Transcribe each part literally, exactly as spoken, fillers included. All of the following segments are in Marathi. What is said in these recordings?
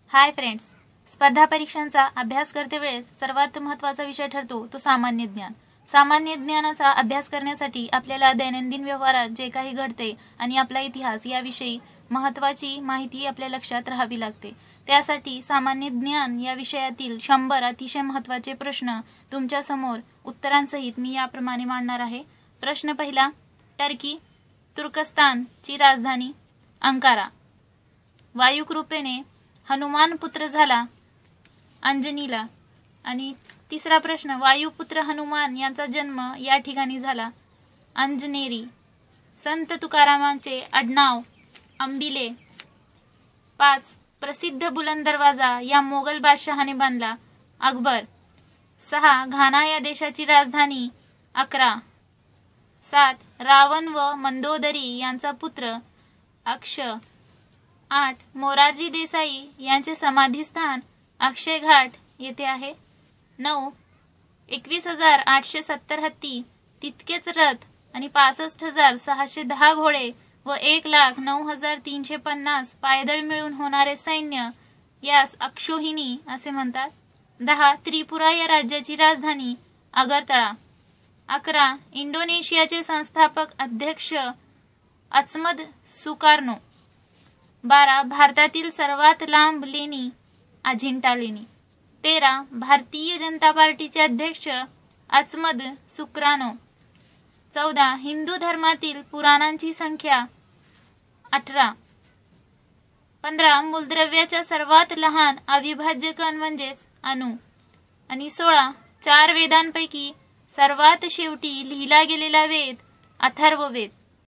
हाय फ्रेंड्स, स्पर्धा परीक्षांचा अभ्यास करते वेळेस सर्वात महत्त्वाचा विषय ठरतो तो सामान्य ज्ञान। सामान्य ज्ञानाचा अभ्यास करण्यासाठी आपल्याला दैनंदिन व्यवहारात जे काही घडते आणि आपला इतिहास याविषयी महत्त्वाची माहिती आपल्या लक्षात राहावी लागते। त्यासाठी सामान्य ज्ञान या विषयातील शंभर अतिशय महत्त्वाचे प्रश्न तुमच्या समोर उत्तरांसहित मी याप्रमाणे मांडणार आहे। प्रश्न पहिला, टर्की तुर्कस्तानची राजधानी अंकारा। वायुकृपेने हनुमान पुत्र झाला अंजनीला। आणि तिसरा प्रश्न, वायुपुत्र हनुमान यांचा जन्म या ठिकाणी झाला अंजनेरी। संत तुकारामांचे आडनाव अंबिले। पाच, प्रसिद्ध बुलंद दरवाजा या मोगल बादशहाने बांधला अकबर। सहा, घाना या देशाची राजधानी अकरा। सात, रावण व मंदोदरी यांचा पुत्र अक्ष। आठ, मोरारजी देसाई यांचे समाधीस्थान अक्षय घाट येथे आहे। नऊ, एकवीस हजार आठशे सत्तर हत्ती, तितकेच रथ आणि पासष्ट हजार सहाशे दहा घोडे व एक लाख नऊ हजार तीनशे पन्नास पायदळ मिळून होणारे सैन्य यास अक्षोहिणी असे म्हणतात। दहा, त्रिपुरा या राज्याची राजधानी अगरतळा। अकरा, इंडोनेशियाचे संस्थापक अध्यक्ष अचमद सुकार्नो। बारा, भारतातील सर्वात लांब लेणी अजिंठा लेणी। तेरा, भारतीय जनता पार्टीचे अध्यक्ष अचमद सुकार्नो। चौदा, हिंदू धर्मातील पुराणांची संख्या अठरा। पंधरा, मूलद्रव्याच्या सर्वात लहान अविभाज्य कण म्हणजेच अणु। आणि सोळा, चार वेदांपैकी सर्वात शेवटी लिहिला गेलेला वेद अथर्ववेद।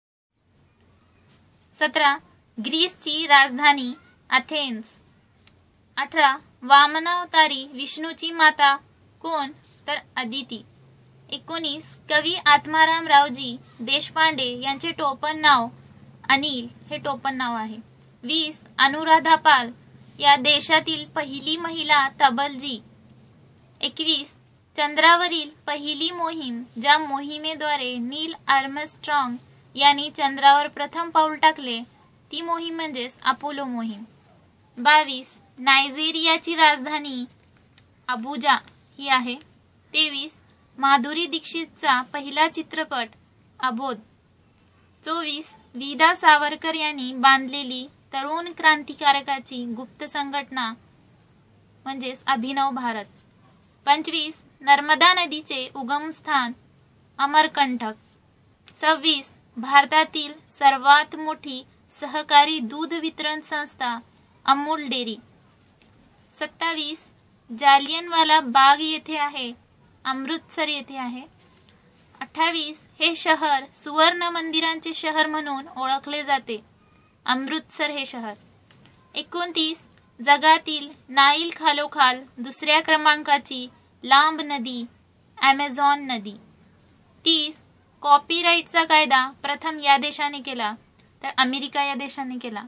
सतरा, ग्रीसची राजधानी अथेन्स। अठरा, वामनावतारी विष्णूची माता कोण तर अदिती। एकोणीस, कवी आत्मारामरावजी देशपांडे यांचे टोपण नाव अनिल हे टोपण नाव आहे। वीस, अनुराधा पाल या देशातील पहिली महिला तबलजी। एकवीस, चंद्रावरील पहिली मोहीम ज्या मोहिमेद्वारे नील आर्मस्ट्रॉंग यांनी चंद्रावर प्रथम पाऊल टाकले ती मोहीम म्हणजेच अपोलो मोहीम। बावीस, नायजेरियाची राजधानी अबुजा ही आहे। तेवीस, माधुरी दीक्षितचा पहिला चित्रपट अबोध। चोवीस, विदा सावरकर यांनी बांधलेली तरुण क्रांतिकारकाची गुप्त संघटना म्हणजेच अभिनव भारत। पंचवीस, नर्मदा नदीचे उगमस्थान अमरकंटक। सव्वीस, भारतातील सर्वात मोठी सहकारी दूध वितरण संस्था अमूल डेअरी। सत्तावीस, जालियनवाला बाग येथे आहे अमृतसर येथे आहे। अठ्ठावीस, हे शहर सुवर्ण मंदिरांचे शहर म्हणून ओळखले जाते अमृतसर हे शहर। एकोणतीस, जगातील नाईल खालोखाल दुसऱ्या क्रमांकाची लांब नदी ॲमेझॉन नदी। तीस, कॉपीराईटचा कायदा प्रथम या देशाने केला तर अमेरिका या देशाने केला।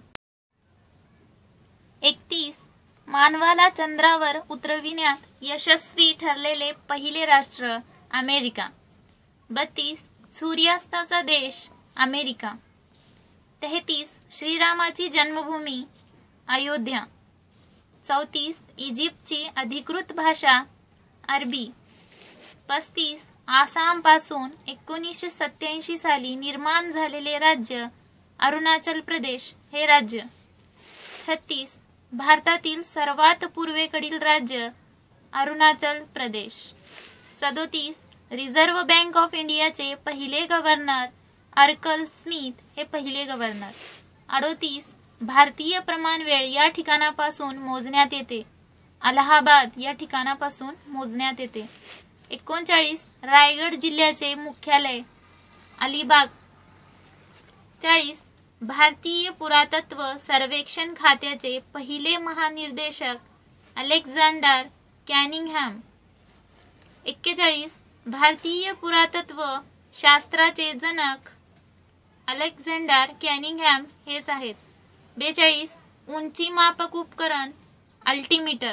एकतीस, मानवाला चंद्रावर उतरविण्यात यशस्वी ठरलेले पहिले राष्ट्र अमेरिका। बत्तीस, सूर्यास्ताचा देश अमेरिका। तेहतीस, श्रीरामाची जन्मभूमी अयोध्या। चौतीस, इजिप्तची अधिकृत भाषा अरबी। पस्तीस, आसाम पासून एकोणीसशे सत्याऐंशी साली निर्माण झालेले राज्य अरुणाचल प्रदेश हे राज्य। छत्तीस, भारतातील सर्वात पूर्वेकडील राज्य अरुणाचल प्रदेश। सदोतीस, रिझर्व्ह बँक ऑफ इंडियाचे पहिले गव्हर्नर अर्कल स्मिथ हे पहिले गव्हर्नर। अडोतीस, भारतीय प्रमाणवेळ या ठिकाणापासून मोजण्यात येते अलाहाबाद या ठिकाणापासून मोजण्यात येते। एकोणचाळीस, रायगड जिल्ह्याचे मुख्यालय अलिबाग। चाळीस, भारतीय पुरातत्व सर्वेक्षण खात्याचे पहिले महानिर्देशक अलेक्झांडर कॅनिंगहॅम। एक्केचाळीस, भारतीय पुरातत्व शास्त्राचे जनक अलेक्झांडर कॅनिंगहॅम हेच आहेत। बेचाळीस, उंची मापक उपकरण अल्टिमीटर।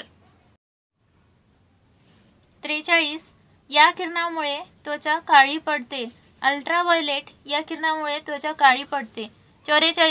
त्रेचाळीस, या किरणामुळे त्वचा काळी पडते अल्ट्राव्हायोलेट या किरणामुळे त्वचा काळी पडते। चौवेचाळीस,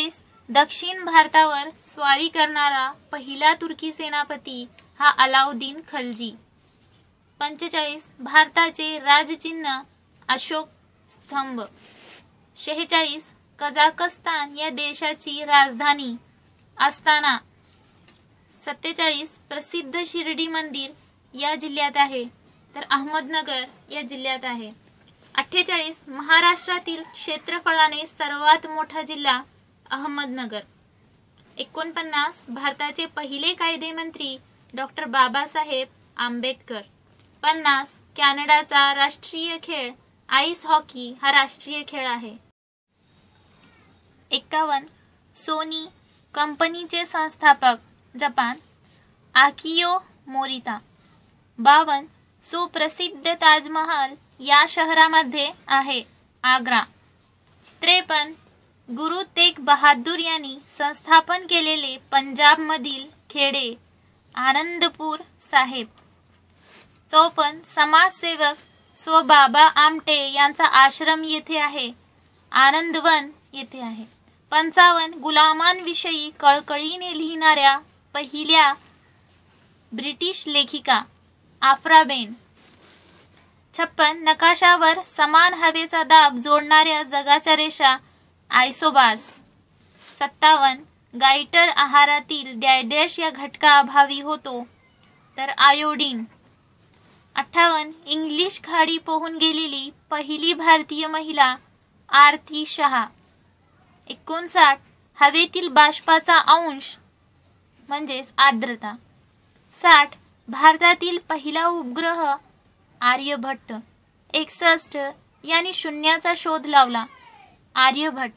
दक्षिण भारतावर स्वारी करणारा पहिला तुर्की सेनापती हा अलाउद्दीन खलजी. पंचेचाळीस भारताचे राजचिन्ह अशोक स्तंभ. शेहेचाळीस कझाकस्तान या देशाची राजधानी अस्ताना. सत्तेचाळीस प्रसिद्ध शिर्डी मंदिर या जिल्ह्यात आहे, तर अहमदनगर या जिल्ह्यात आहे. अठ्ठेचाळीस महाराष्ट्रातील क्षेत्रफळाने सर्वात मोठा जिल्हा अहमदनगर. एकोणपन्नास भारताचे पहिले कायदेमंत्री डॉक्टर बाबासाहेब आंबेडकर. पन्नास कॅनडाचा राष्ट्रीय खेळ आईस हॉकी हा राष्ट्रीय खेळ आहे. एक्कावन्न सोनी कंपनीचे संस्थापक जपान आकियो मोरिता. बावन्न सुप्रसिद्ध ताजमहल या शहरामध्ये आहे आग्रा. त्रेपन्न गुरु तेग बहादूर यांनी संस्थापन केलेले पंजाब मधील खेडे आनंदपूर साहेब. चौपन्न समाजसेवक स्व बाबा आमटे यांचा आश्रम येथे आहे, आनंदवन येथे आहे. पंचावन्न गुलामांविषयी कळकळीने लिहिणाऱ्या पहिल्या ब्रिटिश लेखिका आफ्राबेन. छप्पन नकाशावर समान हवेचा दाब जोडणाऱ्या जगाच्या रेषा आयसोबार्स. सत्तावन्न गायटर आहारातील डॅडॅश या घटकाअभावी होतो, तर आयोडीन. अठ्ठावन्न इंग्लिश खाडी पोहून गेलेली पहिली भारतीय महिला आरती शहा. एकोणसाठ हवेतील बाष्पाचा अंश म्हणजेच आर्द्रता. साठ भारतातील पहिला उपग्रह आर्यभट्ट. एकसष्ट यांनी शून्याचा शोध लावला, आर्यभट्ट.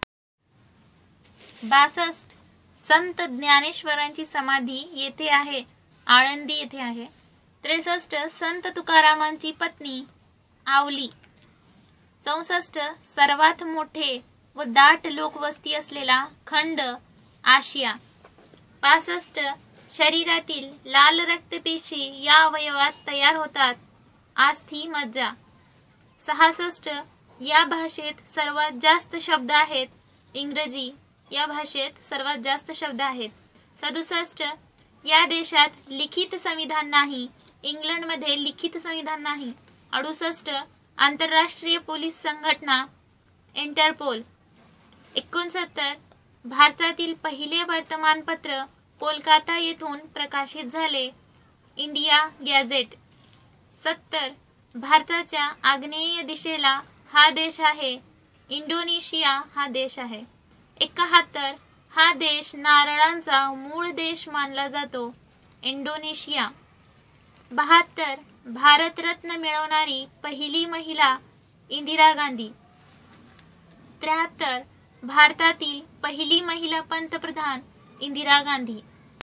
बासष्ट संत ज्ञानेश्वरांची समाधी येथे आहे, आळंदी येथे आहे. त्रेसष्ट संत तुकारामांची पत्नी आवली. चौसष्ट सर्वात मोठे व दाट लोकवस्ती असलेला खंड आशिया. पासष्ट शरीरातील लाल रक्तपेशी या अवयवात तयार होतात, आस्थी मज्जा. सहासष्ट या भाषेत सर्वात जास्त शब्द आहेत, इंग्रजी या भाषेत सर्वात जास्त शब्द आहेत. सदुसष्ट या देशात लिखित संविधान नाही, इंग्लंडमध्ये लिखित संविधान नाही. अडुसष्ट आंतरराष्ट्रीय पोलीस संघटना इंटरपोल. एकोणसत्तर भारतातील पहिले वर्तमानपत्र कोलकाता येथून प्रकाशित झाले, इंडिया गॅझेट. सत्तर भारताच्या आग्नेय दिशेला हा देश आहे, इंडोनेशिया हा देश आहे. एकाहत्तर हा देश नारळांचा मूळ देश मानला जातो, इंडोनेशिया. बहात्तर भारतरत्न मिळवणारी पहिली महिला इंदिरा गांधी. त्र्याहत्तर भारतातील पहिली महिला पंतप्रधान इंदिरा गांधी.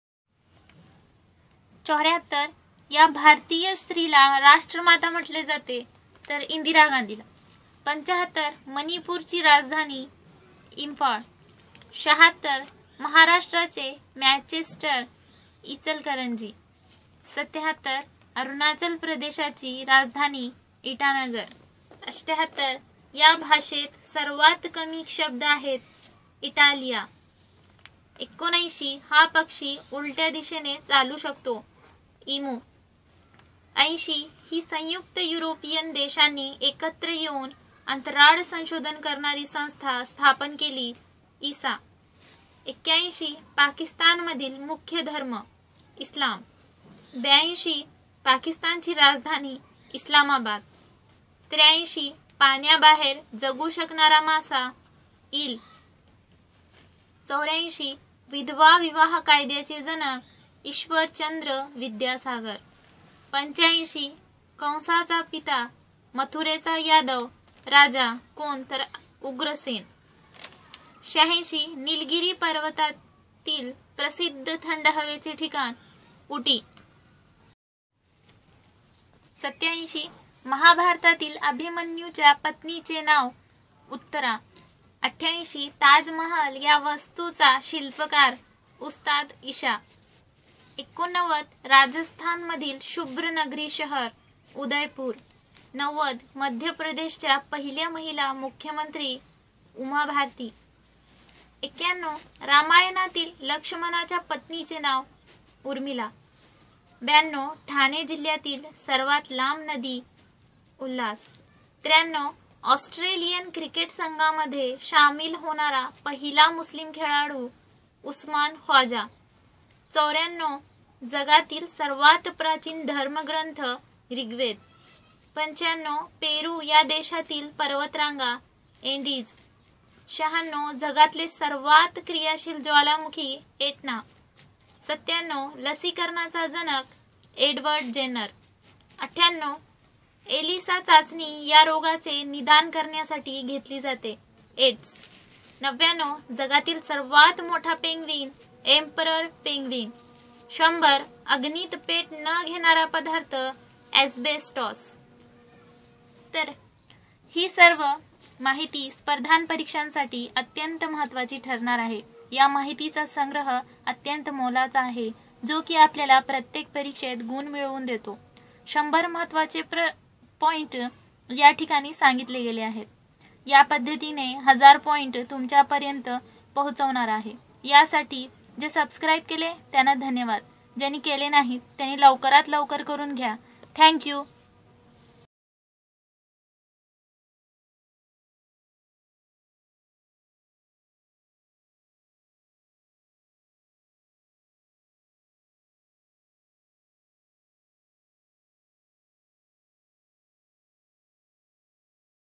चौऱ्याहत्तर या भारतीय स्त्रीला राष्ट्रमाता म्हटले जाते, तर इंदिरा गांधीला. पंचाहत्तर मणिपूरची राजधानी इम्फाळ. शहात्तर महाराष्ट्राचे मँचेस्टर इचलकरंजी. सत्याहत्तर अरुणाचल प्रदेशाची राजधानी इटानगर. अष्ट्याहत्तर या भाषेत सर्वात कमी शब्द आहेत, इटालिया. एकोणऐंशी हा पक्षी उलट्या दिशेने चालू शकतो, इमू. ऐंशी ही संयुक्त युरोपियन देशांनी एकत्र येऊन अंतराळ संशोधन करणारी संस्था स्थापन केली, ईसा. एक्क्याऐंशी पाकिस्तानमधील मुख्य धर्म इस्लाम. ब्याऐंशी पाकिस्तानची राजधानी इस्लामाबाद. त्र्याऐंशी पाण्याबाहेर जगू शकणारा मासा ईल. चौऱ्याऐंशी विधवा विवाह कायद्याचे जनक ईश्वरचंद्र विद्यासागर. पंच्याऐंशी कंसाचा पिता मथुरेचा यादव राजा कोण, तर उग्रसेन. शहाऐंशी निलगिरी पर्वतातील प्रसिद्ध थंड हवेचे ठिकाण उटी. सत्याऐंशी महाभारतातील अभिमन्यूच्या पत्नीचे नाव उत्तरा. अठ्ठ्याऐंशी ताजमहल या वस्तूचा शिल्पकार उस्ताद ईशा. एकोणनव्वद राजस्थान मधील शुभ्र नगरी शहर उदयपूर. नव्वद मध्य प्रदेशच्या पहिल्या महिला मुख्यमंत्री उमा भारती. एक्क्याण्णव रामायणातील लक्ष्मणाच्या पत्नीचे नाव उर्मिला. ब्याण्णव ठाणे जिल्ह्यातील सर्वात लांब नदी उल्हास. त्र्याण्णव ऑस्ट्रेलियन क्रिकेट संघामध्ये सामील होणारा पहिला मुस्लिम खेळाडू उस्मान ख्वाजा. चौऱ्याण्णव जगातील सर्वात प्राचीन धर्मग्रंथ ऋग्वेद. पंच्याण्णव पेरू या देशातील पर्वतरांगा एंडीज. शहाण्णव जगातले सर्वात क्रियाशील ज्वालामुखी एटना. सत्त्याण्णव लसीकरणाचा जनक एडवर्ड जेनर. अठ्ठ्याण्णव एलिसा चाचणी या रोगाचे निदान करण्यासाठी घेतली जाते एड्स. नव्याण्णव जगातील सर्वात मोठा पेंग्विन एम्परर पेंग्विन. शंभर अग्नीत पेट न घेणारा पदार्थ एस्बेस्टॉस. तर ही सर्व माहिती स्पर्धा परीक्षांसाठी अत्यंत महत्त्वाची ठरणार आहे. या माहितीचा संग्रह अत्यंत मोलाचा आहे जो की आपल्याला प्रत्येक परीक्षेत गुण मिळवून देतो. शंभर महत्त्वाचे प्र पॉइंट या ठिकाणी सांगितले गेले आहेत. या पद्धतीने हजार पॉइंट तुमच्यापर्यंत पोहोचवणार आहे. यासाठी जे सबस्क्राईब केले त्यांना धन्यवाद. ज्यांनी केले नाहीत त्यांनी लवकरात लवकर करून घ्या. थँक्यू.